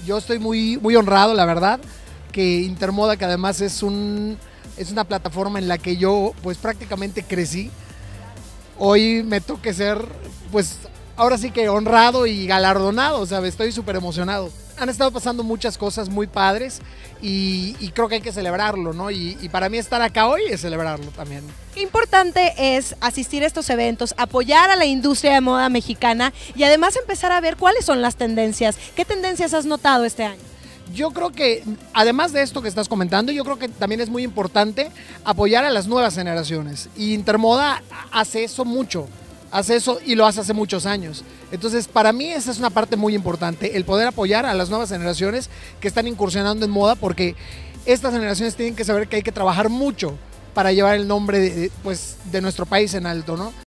yo estoy muy honrado, la verdad, que Intermoda, que además es una plataforma en la que yo pues prácticamente crecí, hoy me toque ser pues ahora sí que honrado y galardonado, o sea, estoy súper emocionado. Han estado pasando muchas cosas muy padres y creo que hay que celebrarlo, ¿no? Y para mí estar acá hoy es celebrarlo también. Qué importante es asistir a estos eventos, apoyar a la industria de moda mexicana y además empezar a ver cuáles son las tendencias. ¿Qué tendencias has notado este año? Yo creo que, además de esto que estás comentando, yo creo que también es muy importante apoyar a las nuevas generaciones. Y Intermoda hace eso mucho, hace eso y lo hace muchos años. Entonces, para mí esa es una parte muy importante, el poder apoyar a las nuevas generaciones que están incursionando en moda, porque estas generaciones tienen que saber que hay que trabajar mucho para llevar el nombre de nuestro país en alto, ¿no?